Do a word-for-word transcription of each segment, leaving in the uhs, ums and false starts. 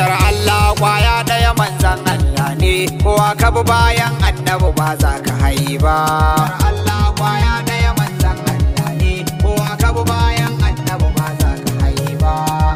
hanyar Allah kwaya ɗaya manzan Allah ne, kowa ka bi bayan annabi ba za ka hai ba. Allah kwaya ɗaya manzan Allah ne, kowa ka bi bayan annabi ba za ka hai ba.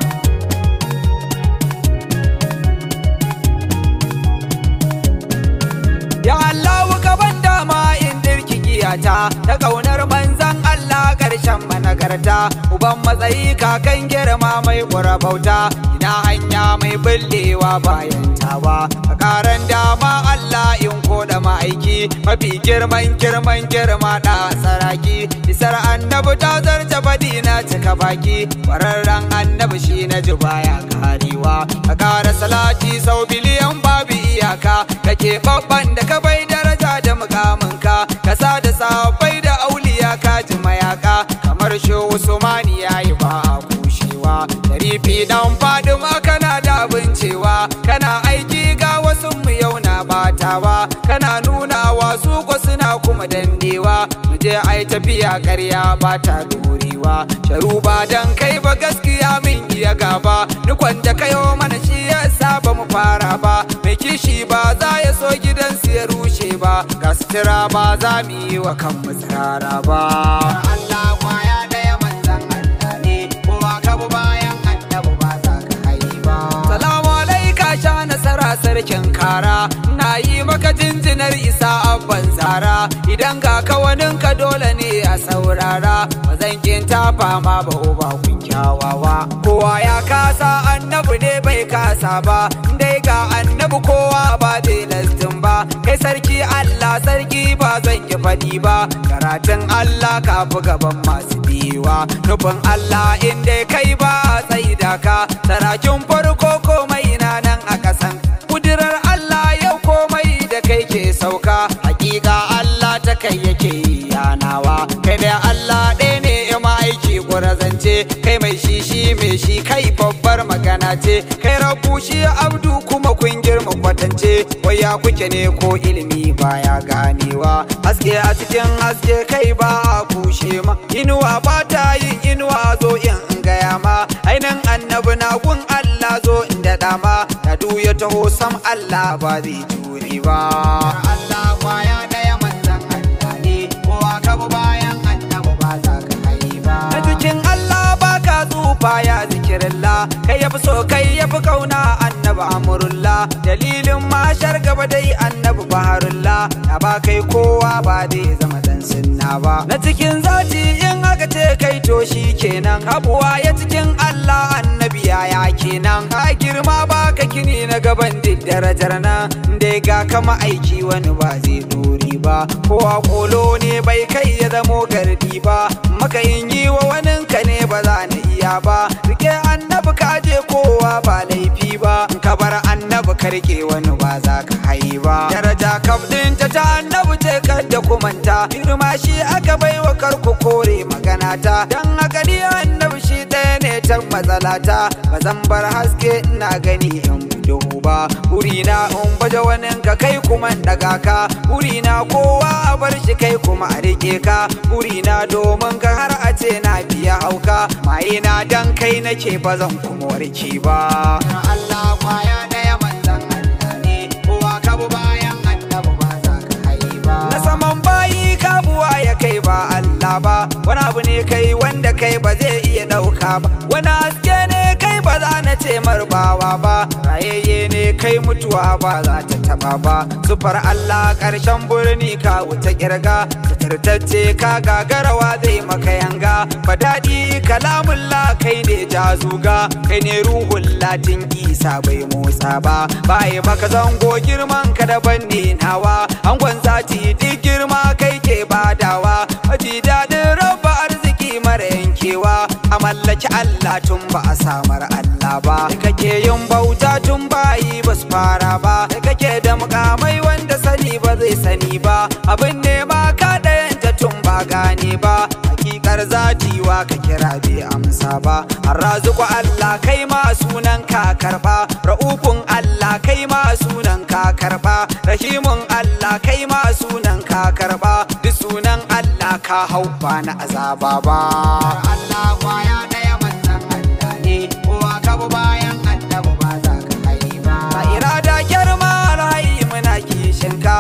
Ya Allah ka ban dama in dirki giyata ta ƙaunar manzan Allah ƙarshen managarta, uban matsayi kakan girma mai bauta, ina hanya mai bullewa bayan tawa, a ƙaran dama Allah in koda ma'aiki, mafi girman girman girma da saraki, isar annabi ta zarce faɗi na cika baki, ƙwararren annabi shi na ji baya karewa, a ƙara salati sau biliyan babu iyaka, kake babban da ka bai daraja da mukaminka, kasa da sahabbai da auliya ka ji mayaka, kamar shi Usmani yayi ba a kushewa, Sharifi dan Fadima kana da bincewa, kana aiki ga wasu mu yau na batawa, kana nunawa su ko suna kuma dandewa, mu je ai tafiya ƙarya ba ta dorewa, sharu ba dan kai ba gaskiya min iya gaba, dukwan da kayo mana shi yasa ba mu fara ba, mai kishi ba za ya so gidansu ya rushe ba, ga sutura ba za mu yi wa kan mu tsara ba. Allah kwaya ɗaya manzan Allah ne, kowa ka bi bayan annabi ba za ka hai ba. Salamu alaika sha nasara sarkin kara, na yi maka jinjinar isa abban zara, idan ga kawaninka dole ne a saurara, ba zan kinta fama ba uba kun kyawawa, kowa ya kasa annabi ne bai kasa ba, dai ga annabi kowa ba zai lastin ba, kai sarki Allah sarki ba zan ki faɗi ba, karatun Allah ka fi gaban masu biwa, nufin Allah in dai kai ba a tsaida ka, sarakin farko komai na nan a kasan, kudirar Allah yau komai da kai ke sauka, hakika Allah ta kai yake yanawa, kai da Allah ɗaya ne ima aiki zance, kai mai shi shi mai shi kai babbar magana ce, kai rabu shi abdu kuma kun girma kwatance, waya kuke ne ko ilimi baya ganewa, haske a cikin haske kai ba a kushe ma, inuwa ba ta yin inuwa zo in gaya ma, ainin annabi na gun Allah zo in daɗa ma, yadu ya taho sam Allah ba zai jure ba. Allah kwaya ɗaya manzan Allah ne, kowa ka bi bayan annabi ba za ka hai ba. A cikin Allah ba ka tsufa ya zikirilla, kai yafi so kai yafi kauna annabi amurullah, dalilin mashar gaba dai annabi baharullah, na ba kai kowa ba dai zama dan sunna ba, na cikin zati in aka ce kai to shi kenan, abuwa ya cikin Allah annabi yaya kenan, ka girma ba ka kini na gaban duk darajar nan, dai ga kama aiki wani ba zai dori ba, kowa kolo ne bai kai ya zamo gardi ba, maka in yi wa waninka ne ba za na iya ba, rike annabi ka je kowa ba laifi ba, ka bar annabi ka rike wani ba za ka hai ba, daraja kaf ɗinta ta annabi ce kadda kumanta, girma shi aka bai wa karku kore magana ta, dan haka ni annabi shi ɗaya ne ta matsalata, ba zan bar haske ina gani in duhu ba, burina in baje wanin ka kai kuma daga ka, burina kowa a bar shi kai kuma a rike ka, burina domin ka har a ce na biya hauka, mai na dan kai nake ba zan kuma warke ba. Allah kwaya ɗaya manzan Allah ne, kowa ka bi bayan annabi ba za ka hai ba. Na saman bayi ka buwa ya kai ba Allah ba, wani abu ne kai wanda kai ba zai iya ɗauka ba, wani haske ne kai ba za na ce marbawa ba, rayayye ne kai mutuwa ba za ta taba ba, sufar Allah ƙarshen birni ka wuta kirga, suturtacce ka gagarawa zai maka yanga, ba daɗi kalamullah kai ne jazuga, kai ne ruhun latin isa bai motsa ba, bai maka zango girman ka daban ne nawa, angon zati duk girma kai ke badawa, maji daɗin rabba arziki mara yankewa, a mallaki Allah tun ba a samar Allah ba, da kake yin bauta tun bayi ba su fara ba, da kake da mukamai wanda sani ba zai sani ba, abin ne ma ka ɗayanta tun ba gane ba, hakikar zatiwa ka kira bai amsa ba, arrazuku Allah kai ma sunan ka karba, ra'ufun Allah kai ma sunan ka karba, rahimun Allah kai ma sunan ka karba, duk sunan Allah ka hau ba na azaba ba. Allah kwaya ɗaya manzan Allah ne, kowa ka bi bayan annabi ba za ka hai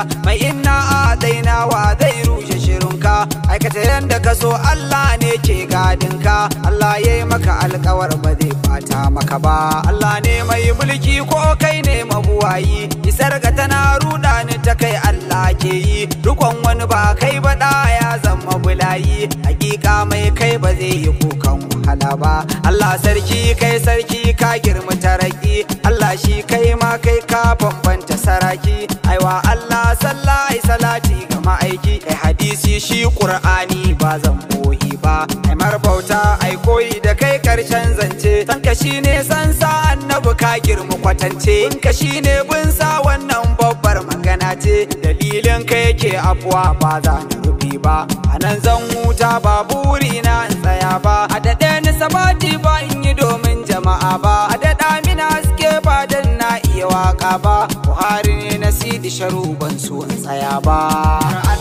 mai inna a dainawa zai rushe shirinka aikata yanda ka so Allah ne ke gadinka Allah ya yi maka alkawar ba zai fata maka ba Allah ne mai mulki ko kai ne mabuwayi isar ga tana ruda ni ta kai Allah ke yi rukon wani ba kai ba da ya zama bulayi hakika mai kai ba zai yi kukan wahala ba Allah sarki kai sarki ka girma taraki Allah shi kai ma kai ka bambanta saraki aiwa Allah sallai salati ga ma'aiki ai hadisi shi qur'ani ba zan bohi ba ai marbauta ai koyi da kai karshen zance san ka shine san sa annabi ka girma kwatance in ka shine bin sa wannan babbar magana ce dalilin ka yake afuwa ba za na rufi ba anan zan huta ba burina in tsaya ba a daɗe ni sabati ba in yi domin jama'a ba a daɗa mina haske ba dan na iya waka ba Buhari ne na sidi sharu ban so in tsaya ba